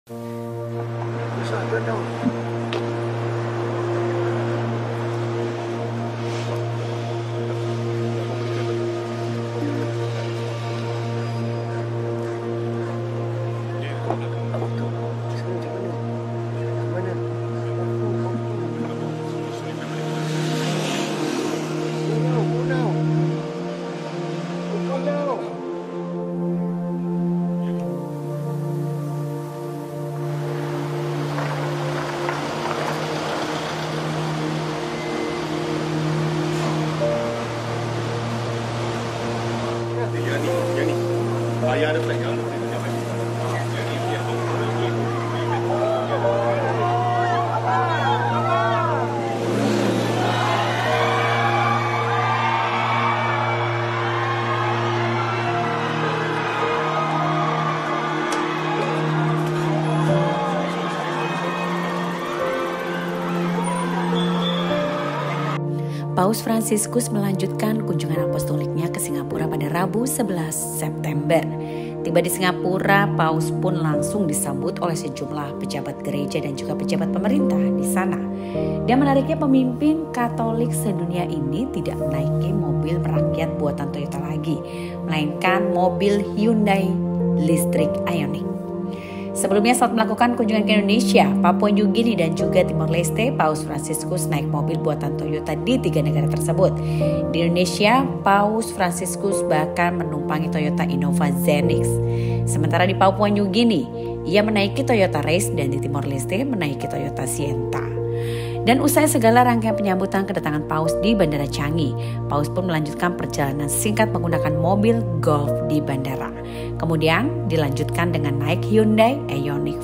Paus Fransiskus melanjutkan kunjungan apostoliknya ke Singapura pada Rabu 11 September. Tiba di Singapura, Paus pun langsung disambut oleh sejumlah pejabat gereja dan juga pejabat pemerintah di sana. Dan menariknya, pemimpin Katolik sedunia ini tidak menaiki mobil merakyat buatan Toyota lagi, melainkan mobil Hyundai listrik Ioniq. Sebelumnya saat melakukan kunjungan ke Indonesia, Papua New Guinea dan juga Timor Leste, Paus Fransiskus naik mobil buatan Toyota di 3 negara tersebut. Di Indonesia, Paus Fransiskus bahkan menumpangi Toyota Innova Zenix. Sementara di Papua New Guinea, ia menaiki Toyota Race dan di Timor Leste menaiki Toyota Sienta. Dan usai segala rangkaian penyambutan kedatangan Paus di Bandara Changi, Paus pun melanjutkan perjalanan singkat menggunakan mobil Golf di bandara. Kemudian dilanjutkan dengan naik Hyundai Ioniq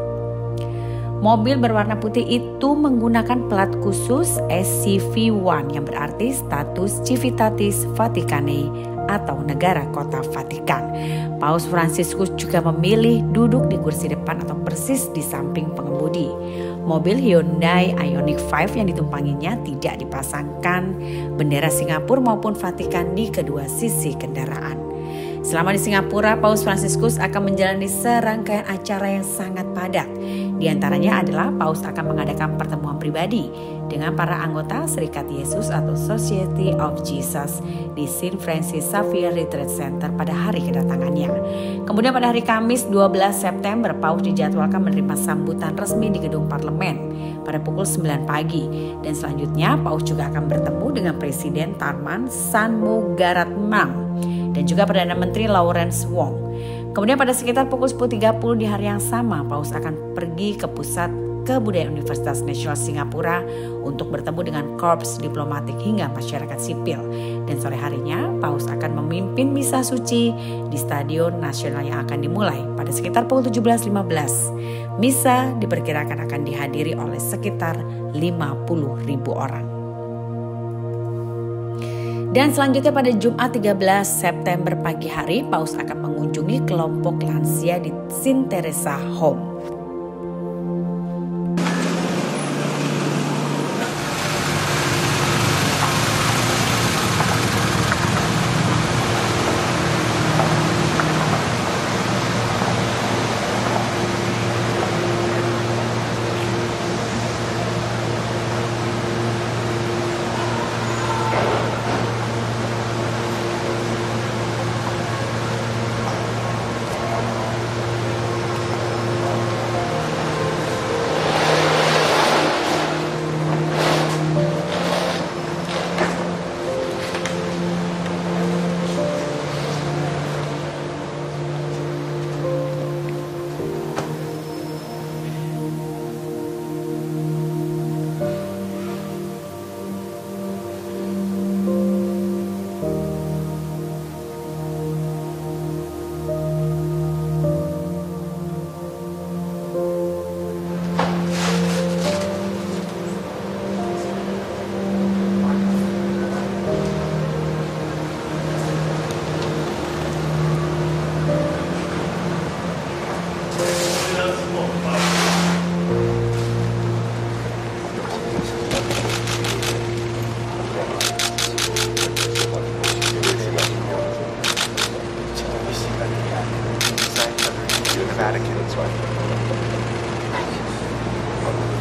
5. Mobil berwarna putih itu menggunakan plat khusus SCV1 yang berarti status Civitatis Vaticanae atau negara kota Vatikan. Paus Fransiskus juga memilih duduk di kursi depan atau persis di samping pengemudi. Mobil Hyundai Ioniq 5 yang ditumpanginya tidak dipasangkan bendera Singapura maupun Vatikan di kedua sisi kendaraan. Selama di Singapura, Paus Fransiskus akan menjalani serangkaian acara yang sangat padat. Di antaranya adalah Paus akan mengadakan pertemuan pribadi dengan para anggota Serikat Yesus atau Society of Jesus di St. Francis Xavier Retreat Center pada hari kedatangannya. Kemudian pada hari Kamis 12 September, Paus dijadwalkan menerima sambutan resmi di gedung parlemen pada pukul 9 pagi. Dan selanjutnya Paus juga akan bertemu dengan Presiden Tharman Shanmugaratnam dan juga Perdana Menteri Lawrence Wong. Kemudian pada sekitar pukul 10.30 di hari yang sama, Paus akan pergi ke Pusat Kebudayaan Universitas Nasional Singapura untuk bertemu dengan korps diplomatik hingga masyarakat sipil. Dan sore harinya, Paus akan memimpin misa suci di Stadion Nasional yang akan dimulai pada sekitar pukul 17.15. Misa diperkirakan akan dihadiri oleh sekitar 50.000 orang. Dan selanjutnya pada Jumat 13 September pagi hari, Paus akan mengunjungi kelompok lansia di St. Teresa Home. wabarakatuh.